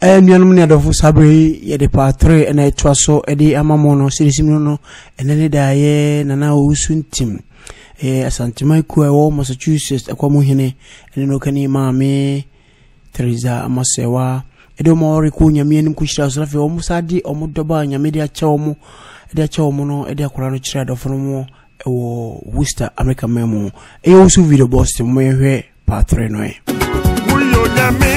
Nuanum ne adofo sabre ye de part 3 na etwa so e de amamono sirisim no enene da ye nana osuntim asantima ku e wo Massachusetts akwamu hene ene no kani maame Teresa Amasewa e de mo reku nyame anim ku hira so rafe o musadi o mudoba nyame de acha o mu de acha o mu no e de akora no kira adofo no mo e wo Worcester America memo e yo su video boss mo yehwe part 3 no e uyo nyame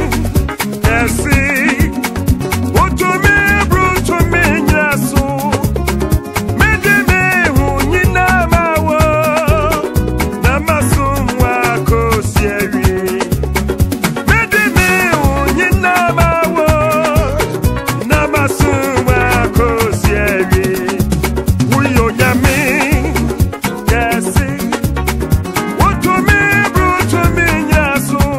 see what to me bro to me nyaso medeme hunyina mawo na masumwa ko sieri medeme hunyina mawo na masumwa ko sieri uyo nyame yesi what to me bro to me nyaso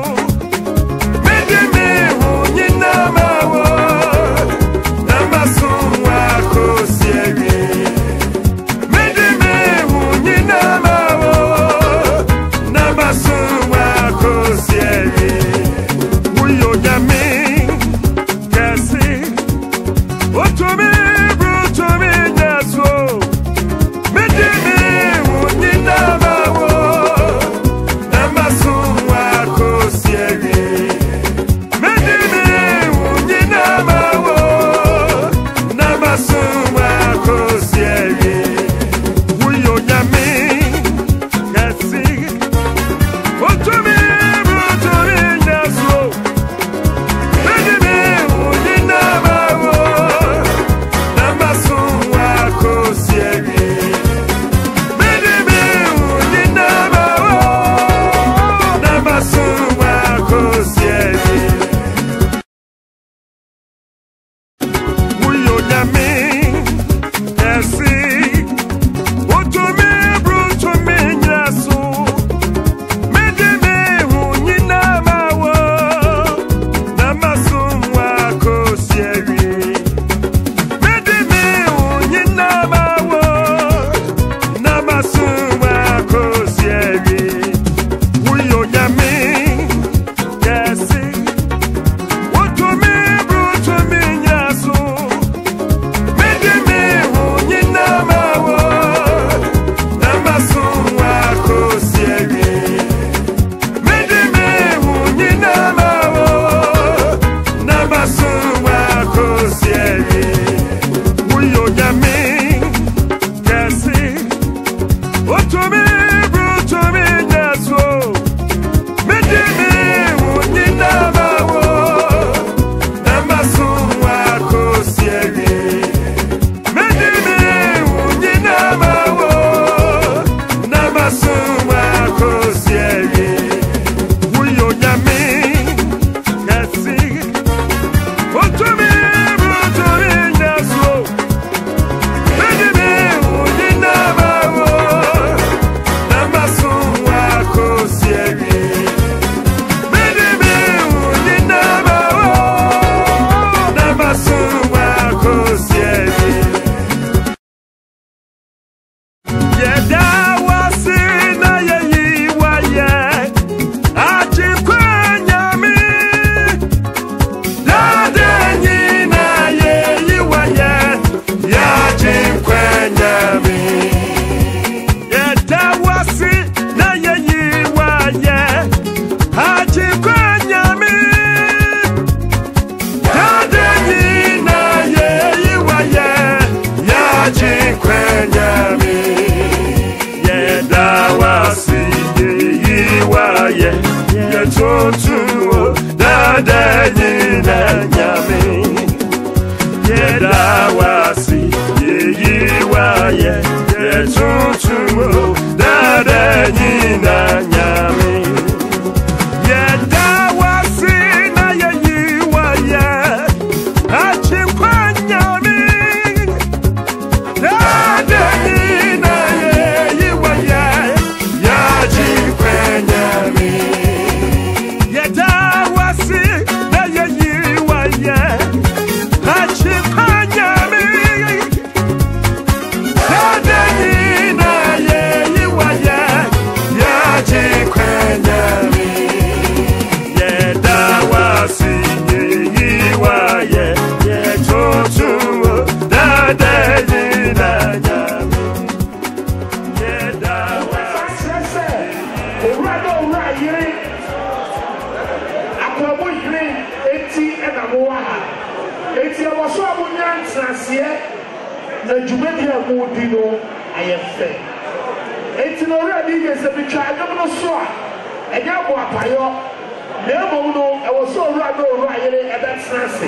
Namuaha. It's a Wasamunian Transia, the Jumedia Mudino, I am fair. It's already as a child of the Swa, and Yawapayo, Nemono, I was so right at that Nancy.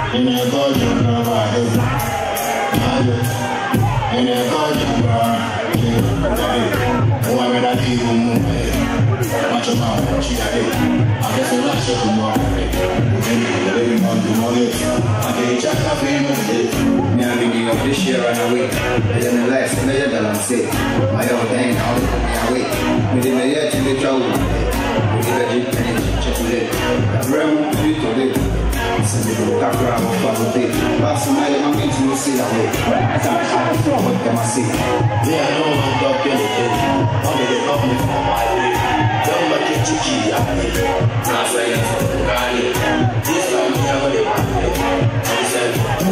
in a golden rubber. In a golden rubber. Whoever that evil move, much of my she had it. I guess a lot of them living on the money. I can't check up in the beginning of this year and away. Then the last million that I'm sick. My own thing, I'll be away. Within a year to be trouble. With the Jeep and chocolate. A realm to live. Send it to Capra of Family. Last night, I'm going to see that way. What can I see? Yeah, I know I'm talking to you. Only the company for my way. Don't make it tricky. Now, say it's for Gani. This time, we have a I said,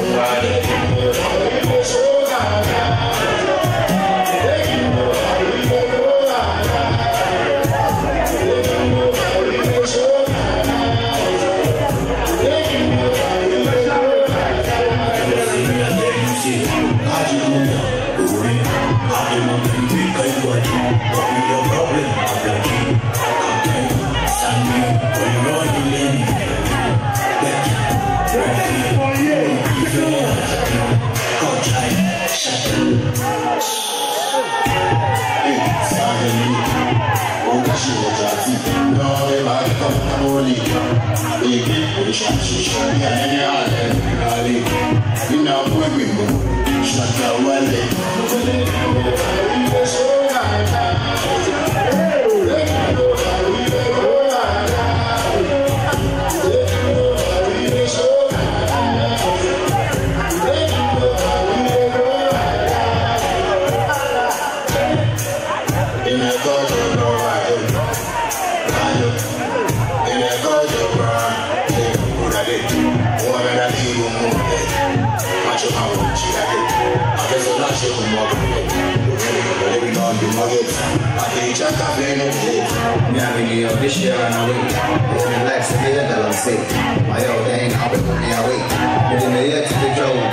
this year and away. In the last million that I'm sick. My old thing, I'll be on the way. In the year to be trouble.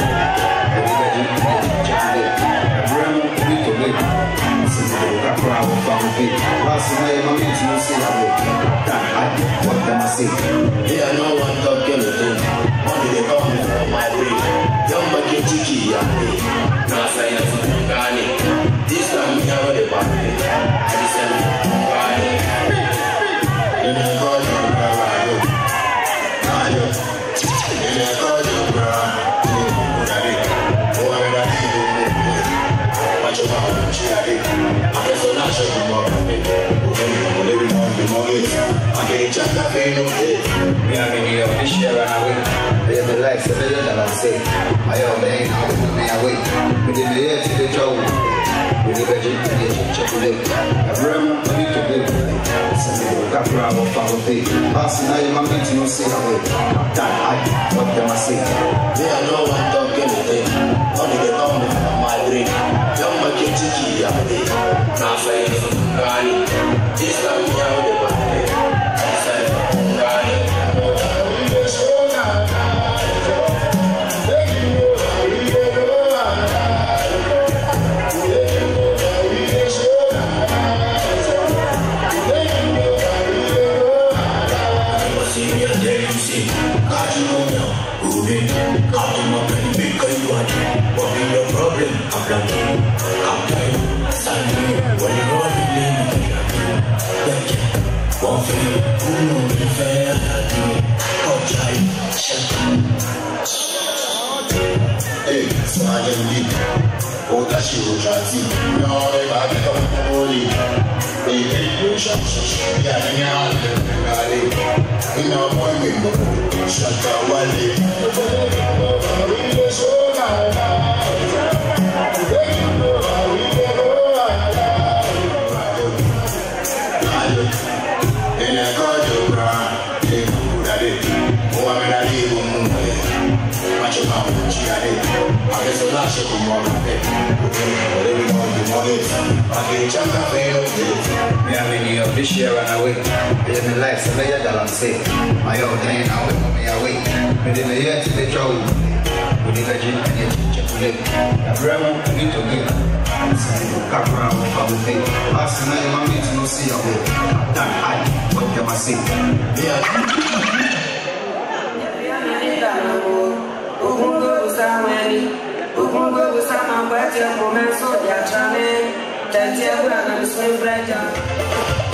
Last night, I'm going to see that way. What can I say? Yeah, no one talking to them. Only they come from my way. Young Maki Chiki, now say I'm from Ghani. This time, we have a party. I said, in a golden rubber, in a golden rubber, whoever that evil much of our she had it. I guess I'm not sure I'm living on the mortgage. I can't check that pain no day. We are making your fish here and away. There's the life, the million that I'm saying. My own name, I'll be on my way. Within the year to the trouble. With the Jeep and chocolate. A realm to live. Capra of Family. Last night, I'm going to see that way. What can I say? They are no one talking to them. Only they come from my brain. Young Maki Chiki, now say it's from Ghani. This time we have the party. I said, Ghani. This year and away. In the last million that I'm sick. My old thing, I'll be on my way. Within the year to the trouble. With the Jeep and chocolate. A realm to live. Capra of Family. Last night, I'm going to see that way. What can I say? Yeah. Makwete Comenso ya Chane, Tentia Buana, Swim Freja.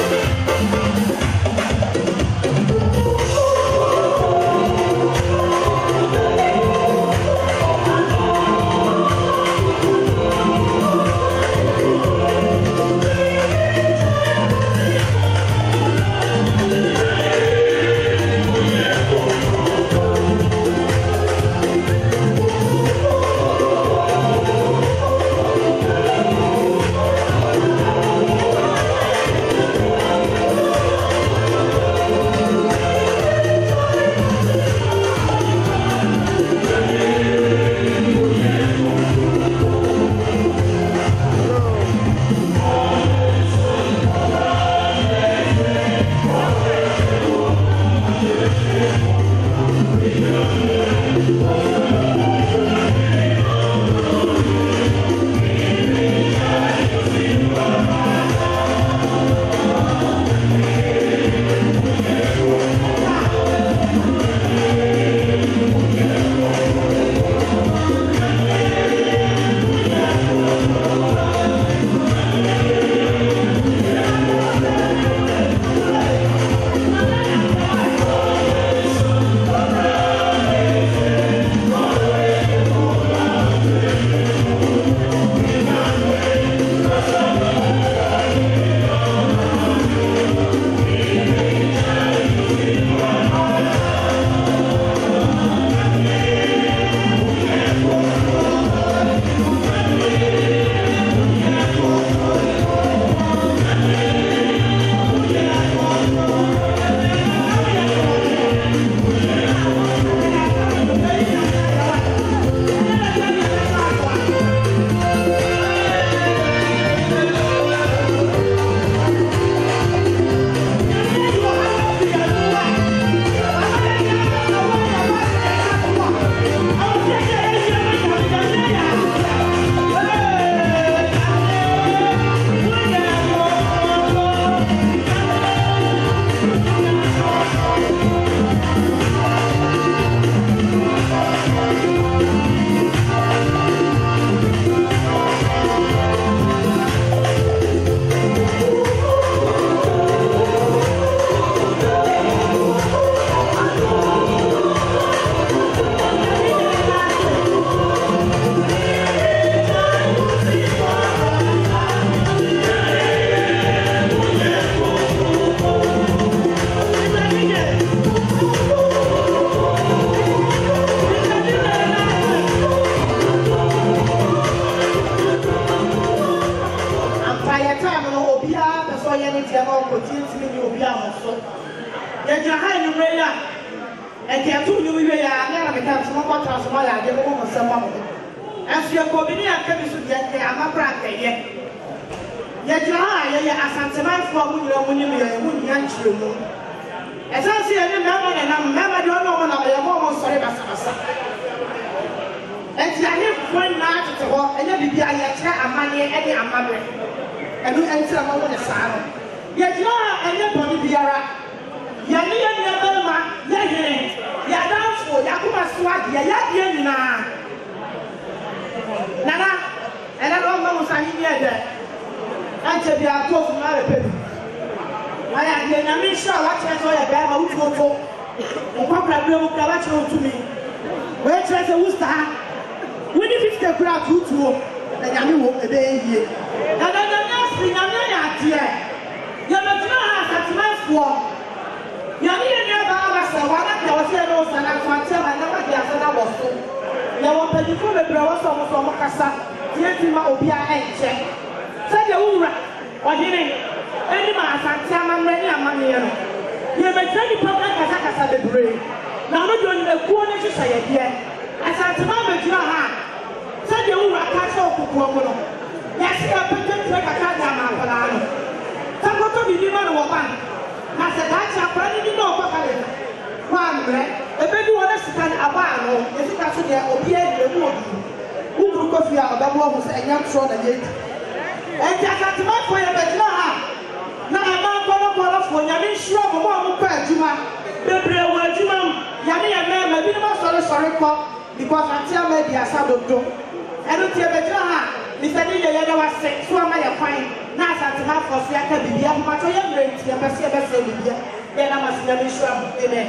Because until maybe I saw the ɛno tie bɛgyina ha Mr. DJ yɛ na wase so ama yɛ kwan na asantema afɔ so yɛka bibia mpatɔ yɛ mmerɛ nti yɛbɛsɛ bibia yɛ na mase nyame nhyira mo amen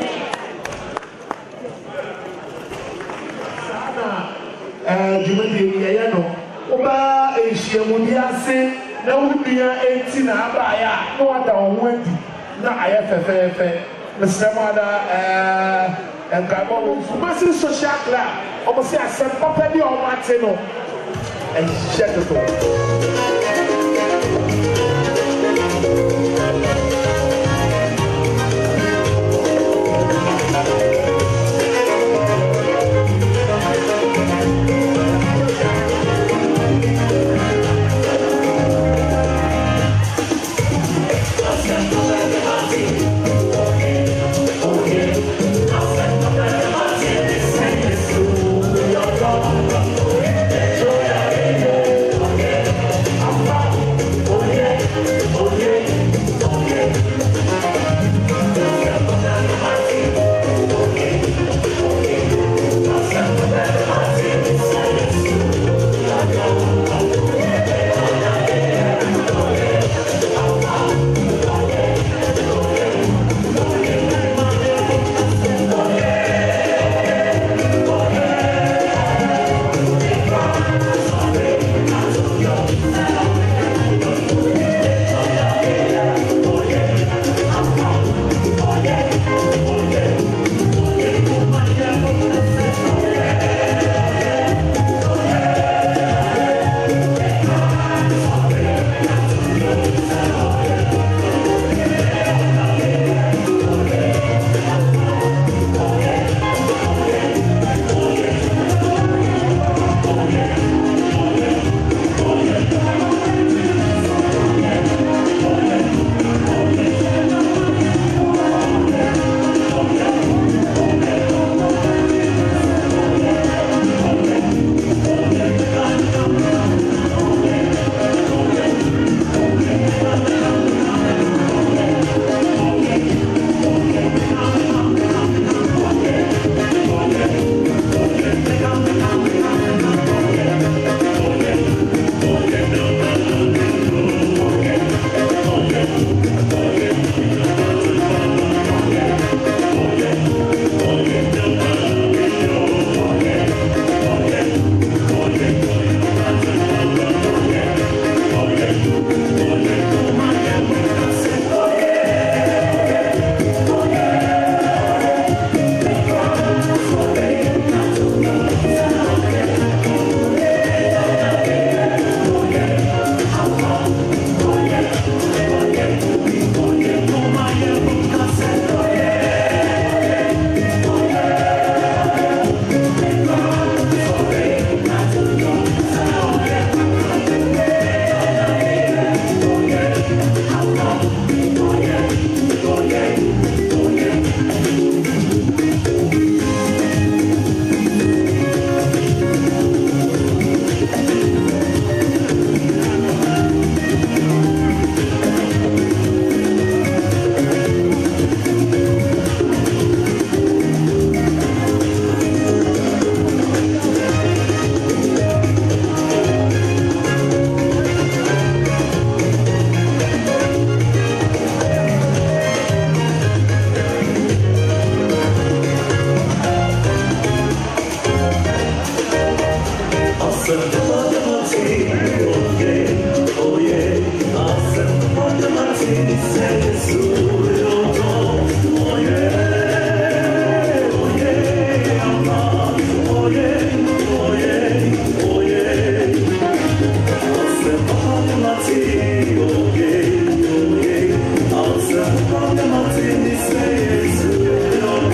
Jumadi yɛ no oba ehyia mu di ase na wudua enti na abaya na wada wo adi na ayɛ fɛfɛɛfɛ mesrɛmada nkabɔ wo masi social club ɔmo sɛ asɛm papa bi a ɔmo ate no ɛhyɛ toto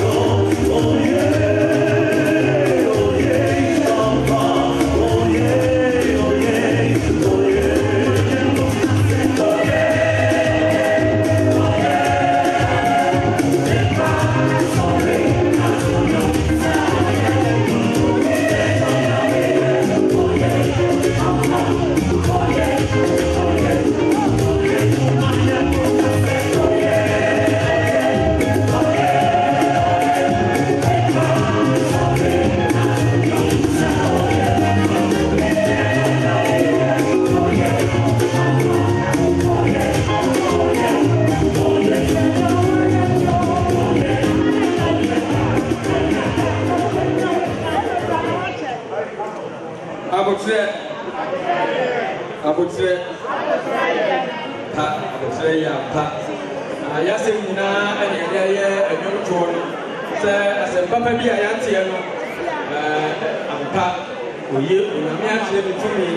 Oh yeah. Abutre ya pa yasemina ene ya enwonto se asempapa bi a yantie no ampa oye onyame akyere bitumi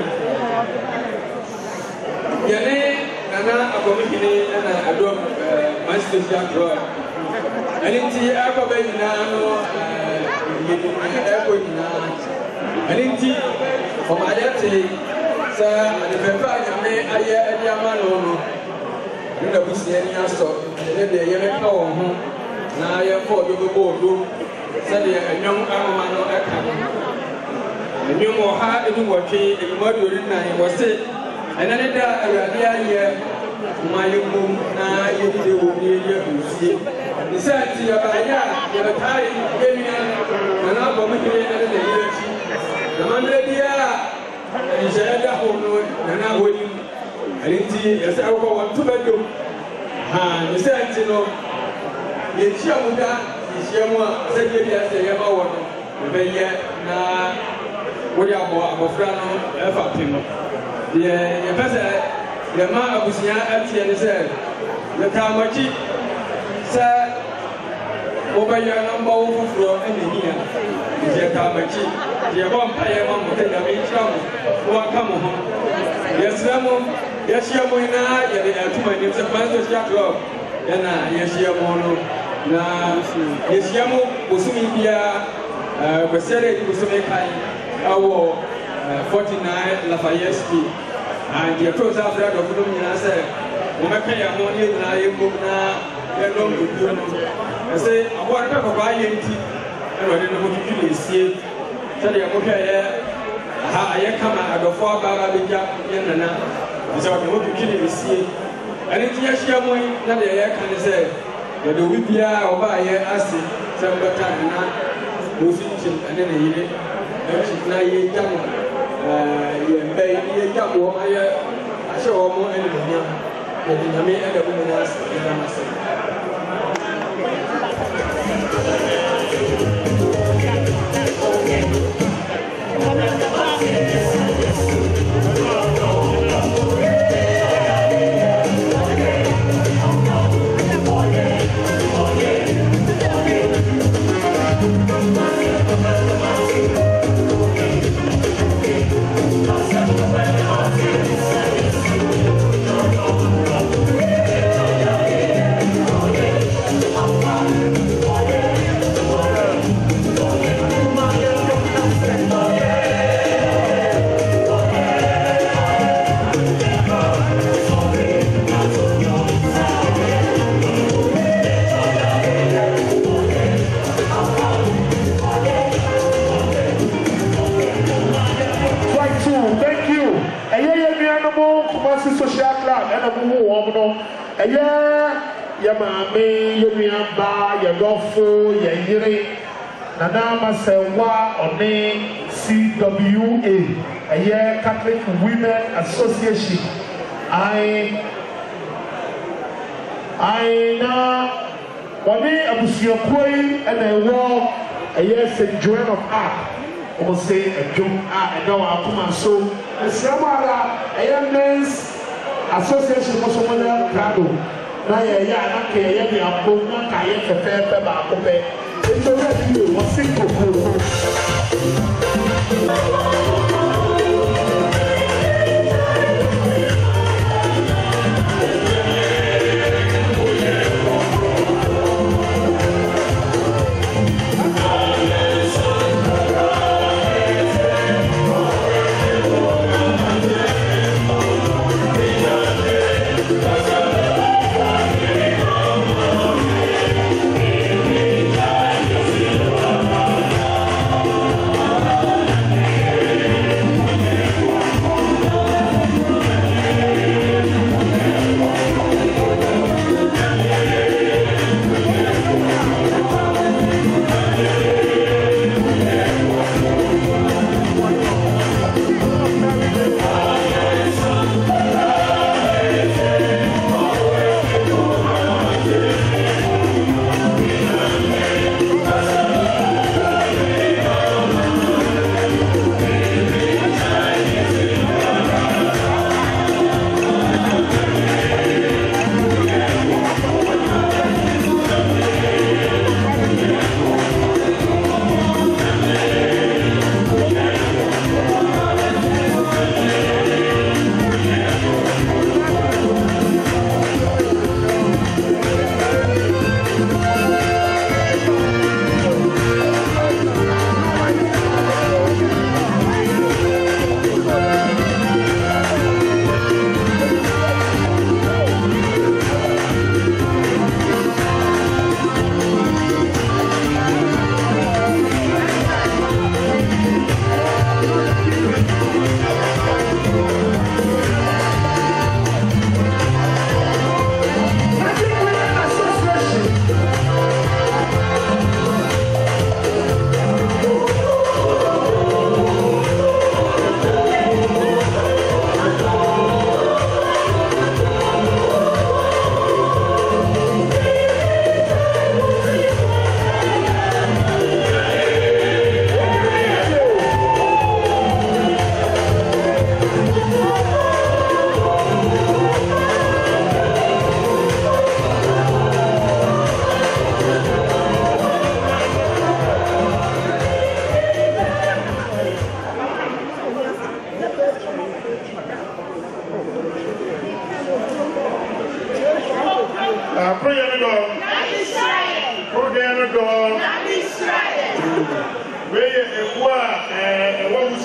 yene nana akomihini na adom master Jackroy elinti akọba nyina no yedu eko nyina elinti omayete sa adefefa nyame aye adiama no nda busia ni aso ne de ye meka wo ho na ye fo do bodo sa de enwon amama no aka enwon wo ha edu wotwe emadu ri nan wo se enane da awade aye mayemu na ye de wo ni ye busie ni sa ti ya ba ya ye ba tai ye mi na bo mi ni ne de ye chi na mandre dia Njeda hono nana woni alinti yasa ko wantu bedo nisa ntino ye chia muda ye chia mu se ye bia se ye ma wono be ye na wodi abofra no e fa pimo ye pese ye ma abusia atie ne se ye ka machi se obaye namba wo fufuro enehia ye ka machi ye bom pa ye ma mo te na me chia mu wa ka mo ho yesramo yeshia mo na ye de atuma ni se pastor Jackroy na yeshia mo no na yeshia mo bosumi bia kwesere di bosumi kai awo 49 Lafayette Street and ye to sa brother of them na say mo meka ya mo ni na ye mo na ye no do no say awon ka ko ba ye nti e ro de no mo tutu esie say de mo ka ye aye kama adofo abara beja yenana bisa ko mo kini bisie ani tiya hia mo na de ye kan se ye do wibia oba ye ase sambata na do fitin ane na yire e na ye jamo ye mbe ye jamo ma ye ashe wo mo ene do nya ye diname ene ko na ase na ase social club and a woman, a year, your mammy, your yamba, your dofo, your yere, Nana Sewa on CWA, a year Catholic Women Association. I now one day I was your queen and I walk a year St. Joan of Arc. Or say a joke, and now I'll come and so. And some other AMS Association for someone else, Prado. Now, yeah, okay, yeah, I'm going to get a fair pepper. It's already was simple.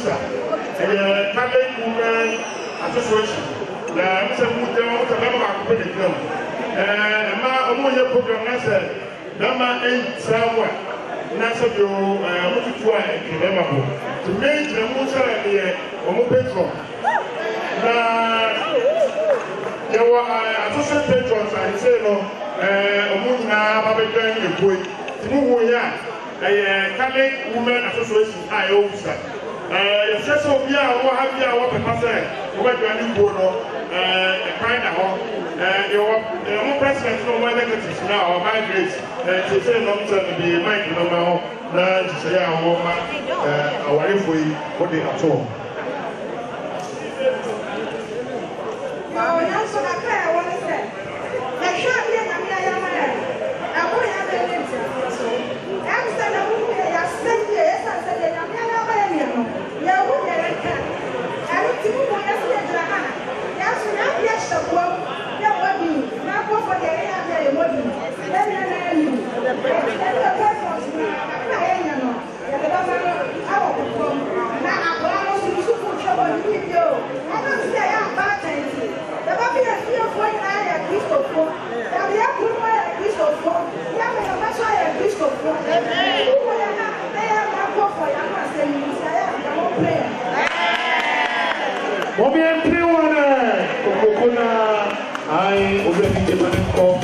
Usa, Catholic Women Association. I'm saying, I'm program. I said, Nama ain't somewhere. Nasa yo mututua ekema bo to make the musa here omo patron na yawa associate patrons I say no omo nyina babedwan ekoi timu wo ya Catholic Women Association I officer yes so bia wo ha bia wo papa say wo badwan ni go no kind of your president no more executives now or migrate to say long term be Mike no more na to say our info what they at all. Oh, now so I care what I said. I can't be a man. I won't have a letter. So I'm saying I won't be a spend years. I said I'm not a man. You won't get a cat. I don't think you want to get a hand. Yes, yes, the world. Now go for the area of the let me know you. The person, now I'm going to put trouble with you. I don't say I'm bad. The baby is here for a Christopher. And we have put my Christopher. We have a master Christopher. Who will have a go for your master? I won't play. Bobby and Priwana, Kokona. I already did my call.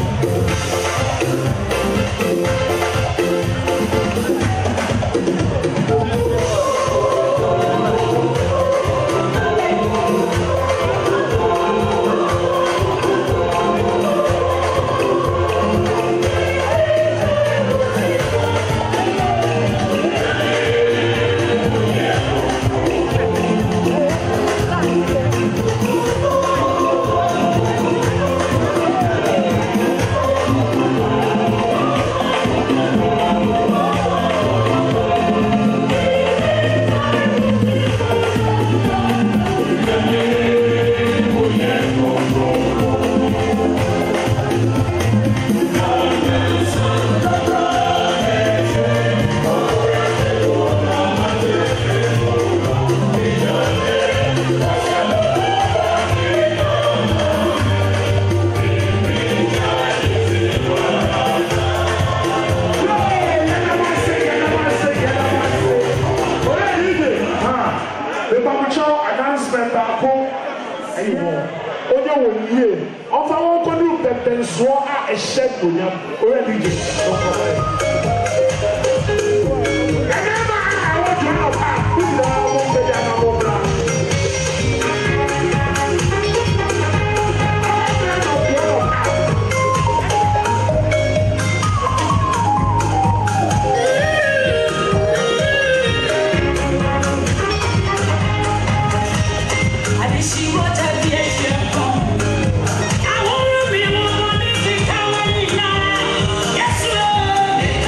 I won't be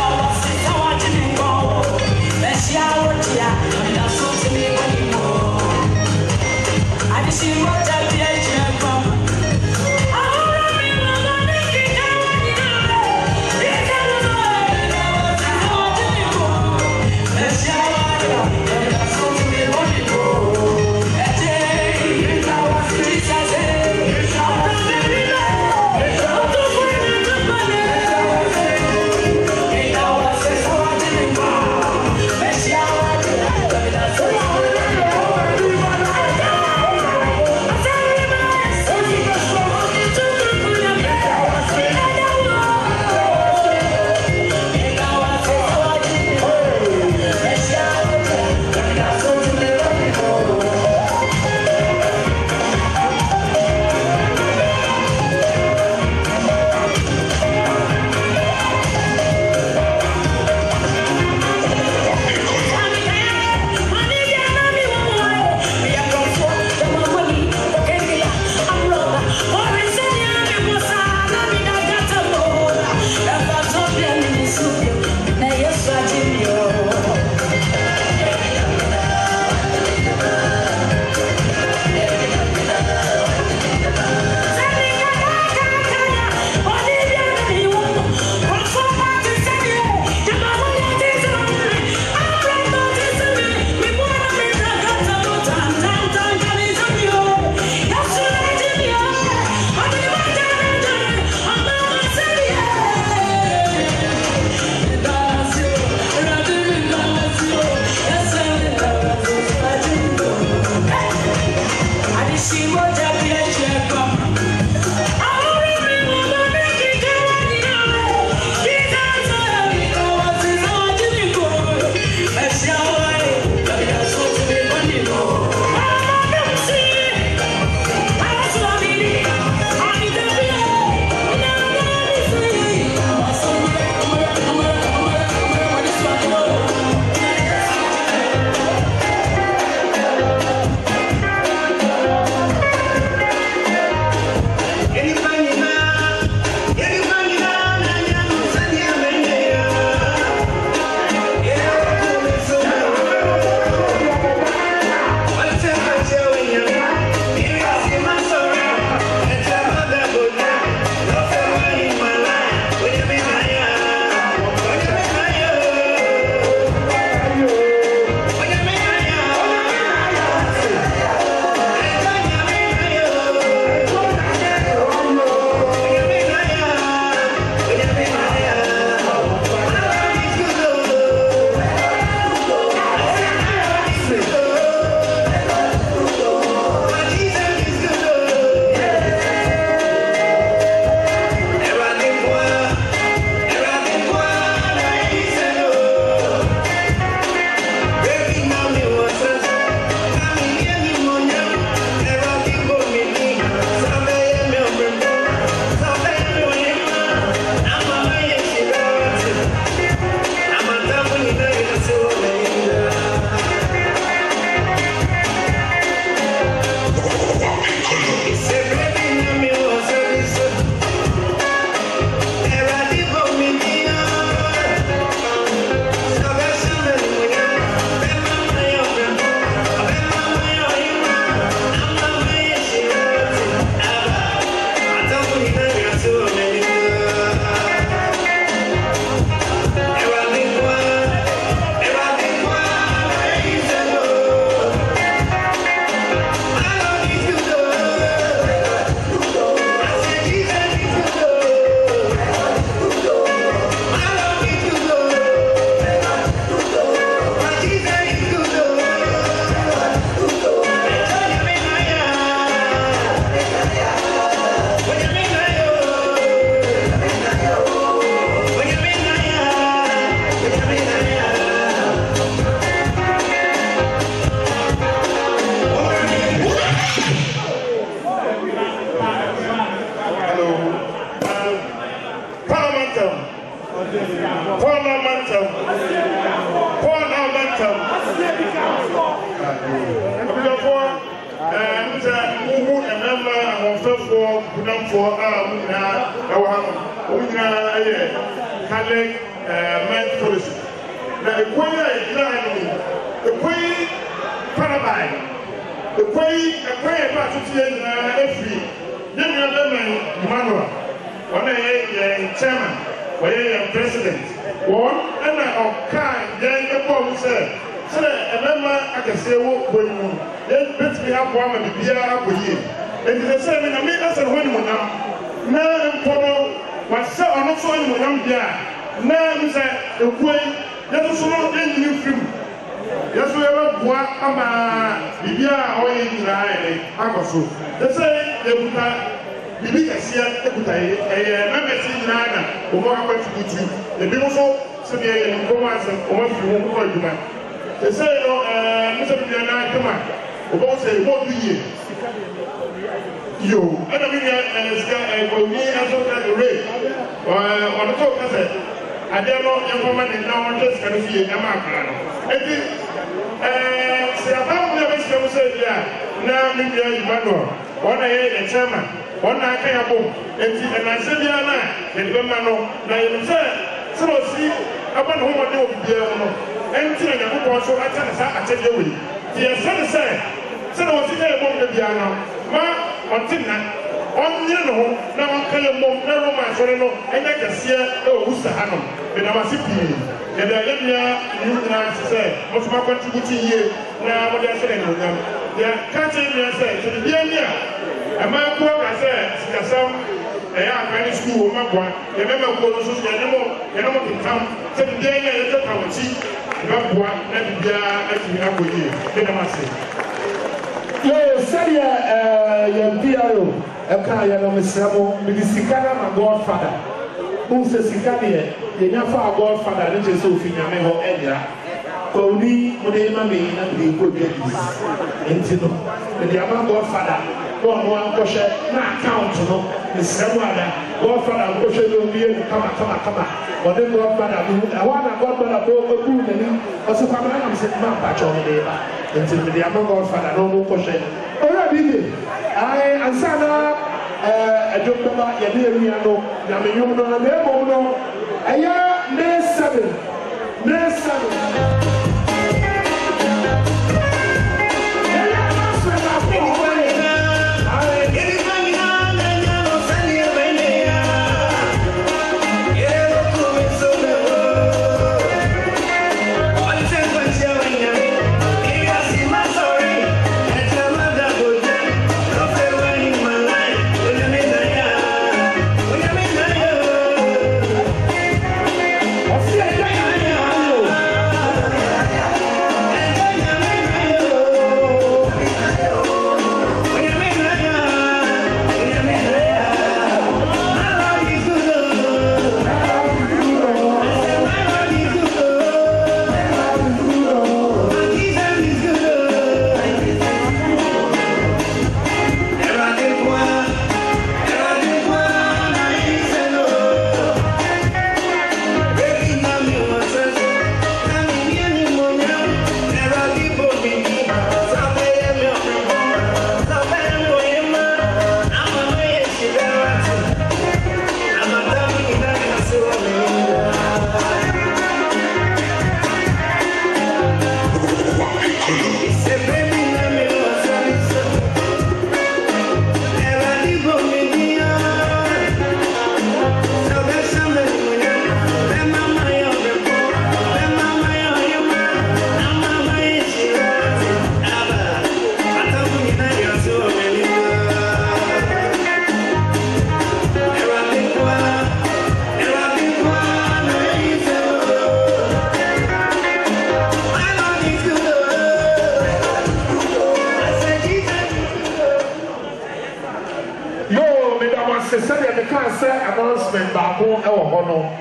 for Punam for Catholic men tourism. Now, the Quay Parabai, the Quay about to see every Emmanuel, one a chairman, one a president, one and a kind, then the bomb said, Sir, a member I can say, what when you then bet me up one and be here up with you. And the same in a minute and when you now and follow what's so or not so in one year. Now, Mr. The Quay, that's so in new film. Yes, we have one Bibia or in Agosu. They say they put a big Asia, they put a member in Nana, who want to contribute. The people so severe in commerce and commerce you won't do that. They say, Mr. Bibiana, come on, about say, what do you? You, I don't mean, and for me, I don't have the rate. On the top, I said, I don't know your woman in now just can see a man. Say about the best of say, yeah, now India Emmanuel, one a chairman, one I can't go, and I said, yeah, and the man, now you say, so see, about whom I know, anything I want to I tell you, the son said, so I was in there among the piano, ma, on Tina. On you know, now I'm kind of more romance, and I can see who's the Hanum, and I was sipping. And I let you say, what's my contributing here? Now, what they're saying with them, they're catching me and say, to the year. And my poor, I said, some a school, my boy, the member of the animal can come, to the day, and the power cheap, not one, and the year, with you. Then I must say, yo, say, your Eka ya no mesramo me disikana na Godfather who say sikana ye nya fa Godfather ne je so fi nyame ho edia ko ni mo de ma me na bi ko get enti no the ama Godfather no ankoshe na account no mesramo ada Godfather ankoshe no bi kama but the Godfather I want a Godfather to ku ni also fa na se ma pa cho ni de ba enti the ama Godfather no koshe ora bi I ansana a job about your dear Miano, Yamino, and Ebono, a year, near 7, near 7. Announcement back home, our honor.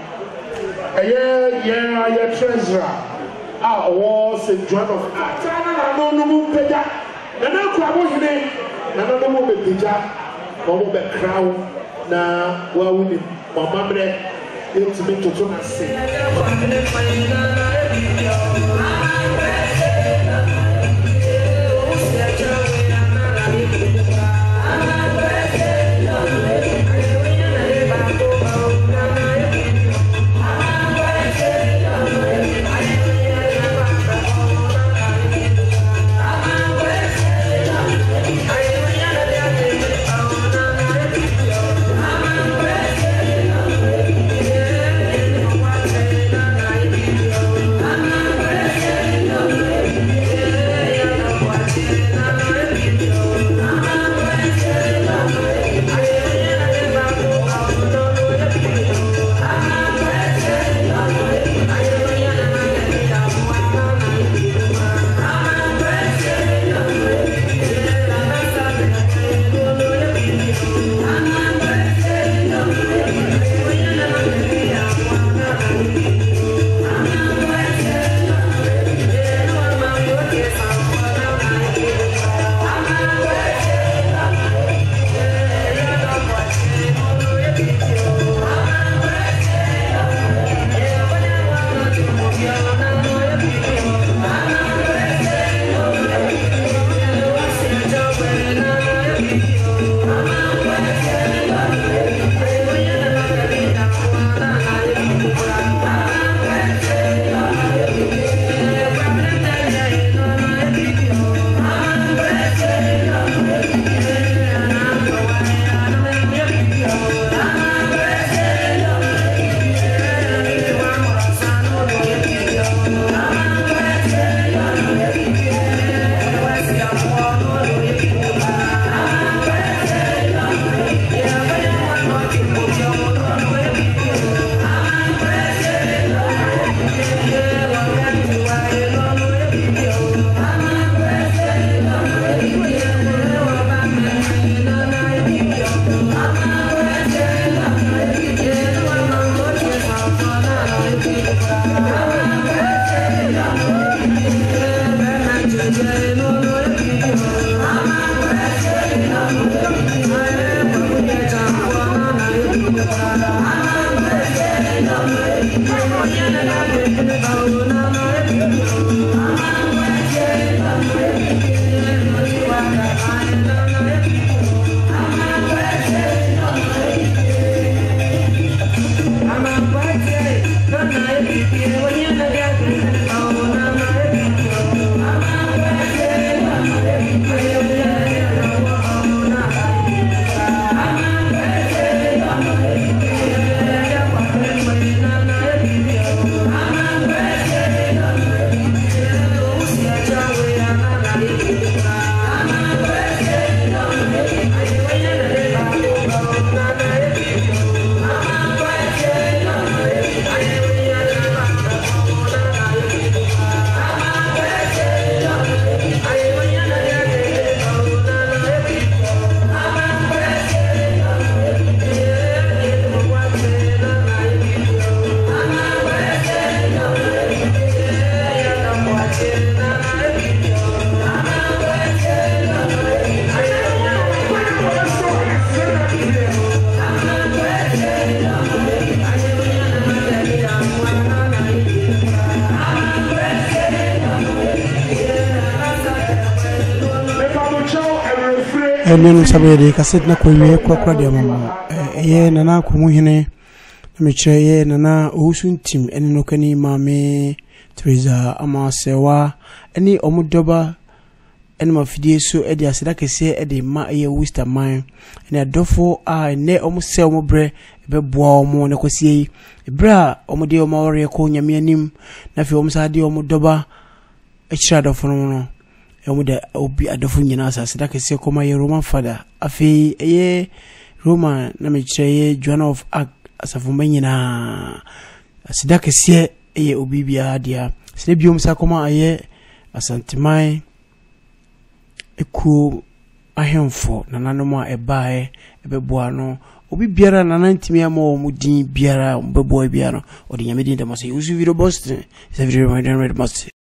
A year, treasurer. Our was a joint of art. I don't know who paid that. And now, Crabble, and I don't know who paid that. Or who paid crown. Now, well, we need my mother to make to turn and say. Nenu sabede kaset na kwenye kwa dia mama ye nana kumuhine na mechire ye nana ohusun tim eni no kani mame Teresa amasewa eni omudoba eni mafidie so edi aseda kese edi ma ye Wister man eni adofo a ne omuse omobre beboa omo ne kwasie ebra omode omawore ko nyame anim na fi omsade omudoba echira adofo no omude obi adofo nyina aseda kese koma ye Roman father afi ye Roman na mechire ye Joan of Arc asafo manyina aseda kese ye obi bia dia sene biom sa koma aye asantimai eku ahemfo nananom a ebae ebeboa no obi biara nanantimi ama omudin biara mbeboa biara odi nyame din da mase usu video boss se video my